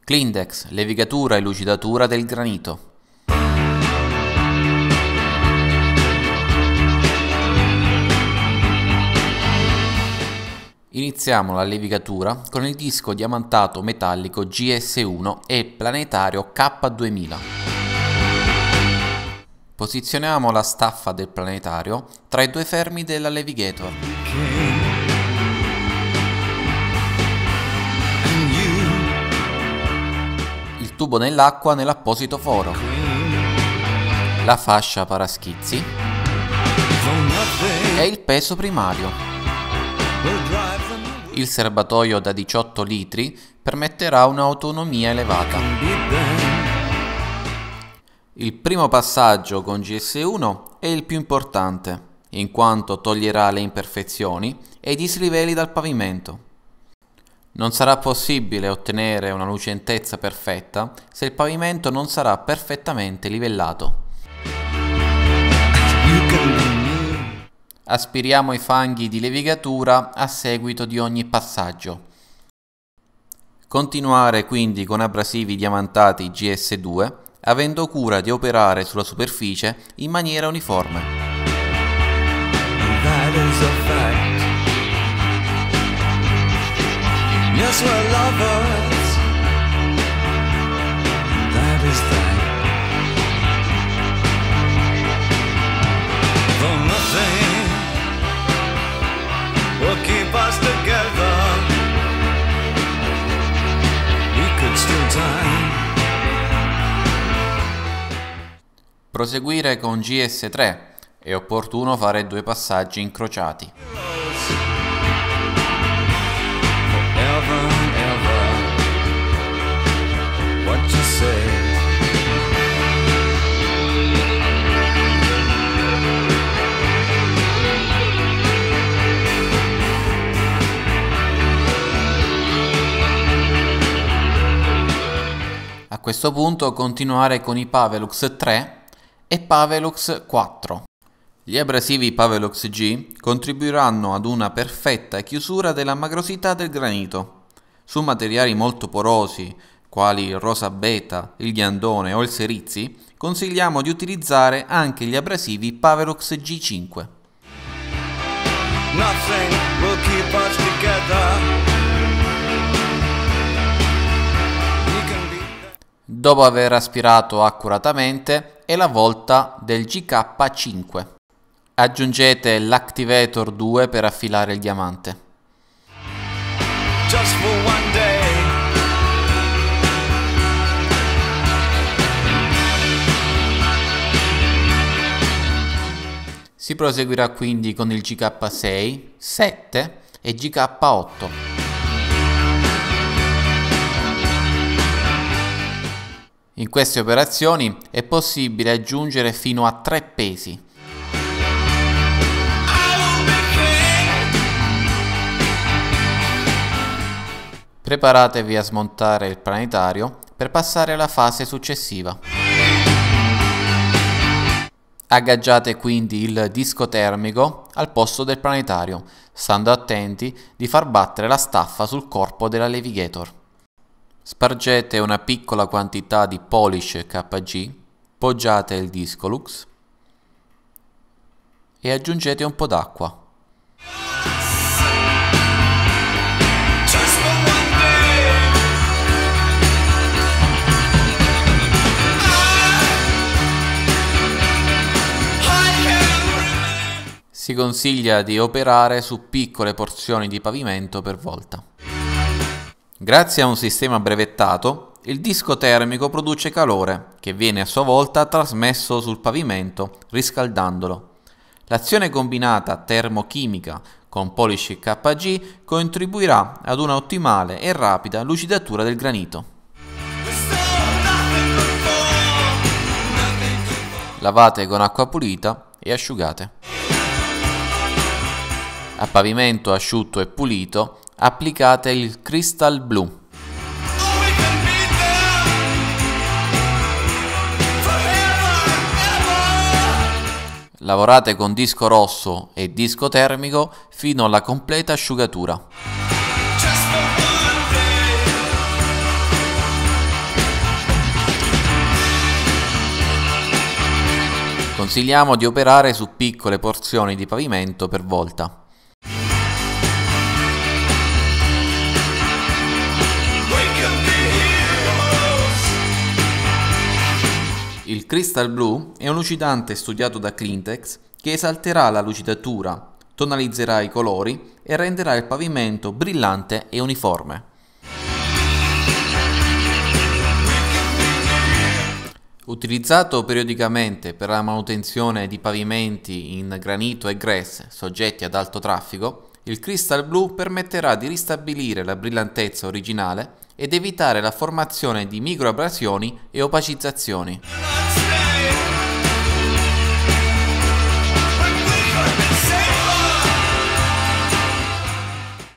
Clindex, levigatura e lucidatura del granito. Iniziamo la levigatura con il disco diamantato metallico GS1 e planetario K2000. Posizioniamo la staffa del planetario tra i due fermi della Levigator. Il tubo nell'acqua nell'apposito foro. La fascia paraschizzi e il peso primario. Il serbatoio da 18 litri permetterà un'autonomia elevata. Il primo passaggio con GS1 è il più importante, in quanto toglierà le imperfezioni e i dislivelli dal pavimento. Non sarà possibile ottenere una lucentezza perfetta se il pavimento non sarà perfettamente livellato. Aspiriamo i fanghi di levigatura a seguito di ogni passaggio. Continuare quindi con abrasivi diamantati GS2, avendo cura di operare sulla superficie in maniera uniforme. Will keep us together. We could steal time. Proseguire con GS3. È opportuno fare due passaggi incrociati. Forever and ever. What you say? A questo punto continuare con i Pavelux 3 e Pavelux 4. Gli abrasivi Pavelux G contribuiranno ad una perfetta chiusura della magrosità del granito. Su materiali molto porosi, quali il rosa beta, il ghiandone o il serizzi, consigliamo di utilizzare anche gli abrasivi Pavelux G5. Nothing will keep us together. Dopo aver aspirato accuratamente è la volta del GK5. Aggiungete l'Activator 2 per affilare il diamante. Just for one day. Si proseguirà quindi con il GK6, 7 e GK8. In queste operazioni è possibile aggiungere fino a 3 pesi. Preparatevi a smontare il planetario per passare alla fase successiva. Aggaggiate quindi il disco termico al posto del planetario, stando attenti di far battere la staffa sul corpo della Levigator. Spargete una piccola quantità di Polish KG, poggiate il Discolux e aggiungete un po' d'acqua. Si consiglia di operare su piccole porzioni di pavimento per volta. Grazie a un sistema brevettato, il disco termico produce calore, che viene a sua volta trasmesso sul pavimento riscaldandolo. L'azione combinata termochimica con Polish KG contribuirà ad una ottimale e rapida lucidatura del granito. Lavate con acqua pulita e asciugate. A pavimento asciutto e pulito applicate il Crystal Blue. Lavorate con disco rosso e disco termico fino alla completa asciugatura. Consigliamo di operare su piccole porzioni di pavimento per volta. Il Crystal Blue è un lucidante studiato da Cleantex che esalterà la lucidatura, tonalizzerà i colori e renderà il pavimento brillante e uniforme. Utilizzato periodicamente per la manutenzione di pavimenti in granito e grès soggetti ad alto traffico, il Crystal Blue permetterà di ristabilire la brillantezza originale ed evitare la formazione di microabrasioni e opacizzazioni.